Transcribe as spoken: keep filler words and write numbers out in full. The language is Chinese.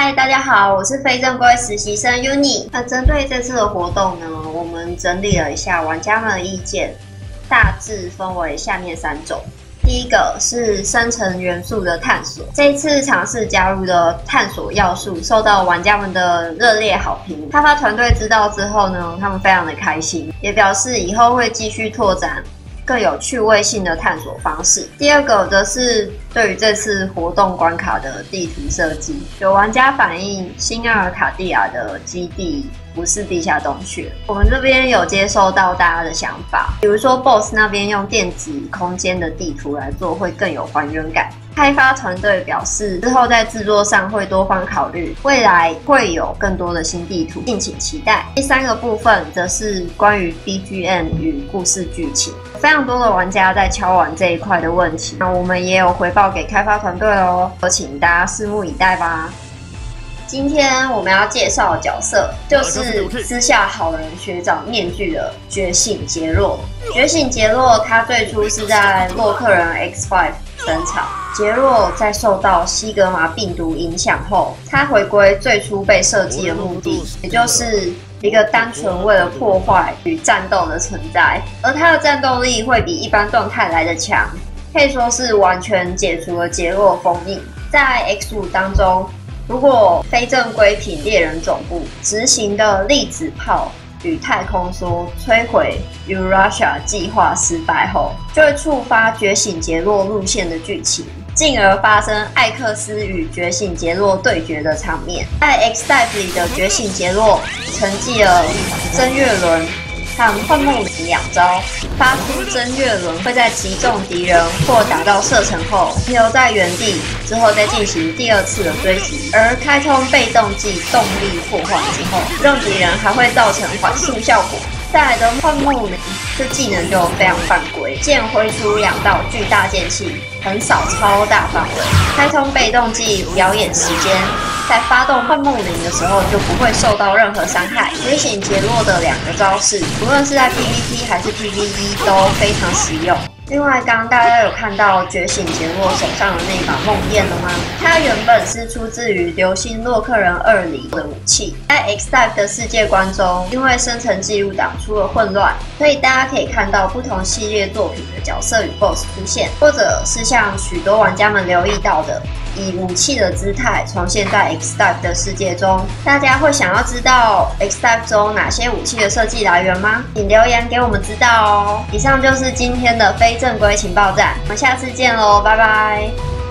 嗨，大家好，我是非正规实习生 Uni。那针对这次的活动呢，我们整理了一下玩家们的意见，大致分为下面三种。第一个是生成元素的探索，这一次尝试加入的探索要素受到玩家们的热烈好评。开发团队知道之后呢，他们非常的开心，也表示以后会继续拓展更有趣味性的探索方式。第二个则是对于这次活动关卡的地图设计，有玩家反映新阿尔卡蒂亚的基地不是地下洞穴，我们这边有接收到大家的想法，比如说 B O S S 那边用电子空间的地图来做会更有还原感。开发团队表示，之后在制作上会多方考虑，未来会有更多的新地图，敬请期待。第三个部分则是关于 B G M 与故事剧情，非常多的玩家在敲完这一块的问题，那我们也有回报给开发团队哦，请大家拭目以待吧。今天我们要介绍的角色就是撕下好人学长面具的觉醒杰洛。觉醒杰洛他最初是在洛克人 X 五 登场，杰洛在受到西格玛病毒影响后，他回归最初被设计的目的，也就是一个单纯为了破坏与战斗的存在，而他的战斗力会比一般动态来得强，可以说是完全解除了杰洛封印。在 X 五 当中，如果非正规品猎人总部执行的粒子炮与太空梭摧毁 Eurassia 计划失败后，就会触发觉醒杰洛路线的剧情，进而发生艾克斯与觉醒杰洛对决的场面。在 X-Type 里的觉醒杰洛承继了真月轮和幻梦铃两招，发出真月轮会在击中敌人或打到射程后停留在原地，之后再进行第二次的追击。而开通被动技动力破坏之后，让敌人还会造成缓速效果。再来的幻梦铃这技能就非常犯规，剑挥出两道巨大剑气，横扫超大范围。开通被动技表演时间，在发动幻梦铃的时候就不会受到任何伤害。觉醒杰洛的两个招式，无论是在 P V P 还是 P V E 都非常实用。另外，刚刚大家有看到觉醒杰洛手上的那把梦魇了吗？它原本是出自于流星洛克人二里的武器，在 X-Type 的世界观中，因为生成记录档出了混乱，所以大家可以看到不同系列作品的角色与 B O S S 出现，或者是像许多玩家们留意到的，以武器的姿态重现在 X-Type 的世界中。大家会想要知道 X-Type 中哪些武器的设计来源吗？请留言给我们知道哦。以上就是今天的非正规情报站，我们下次见喽，拜拜。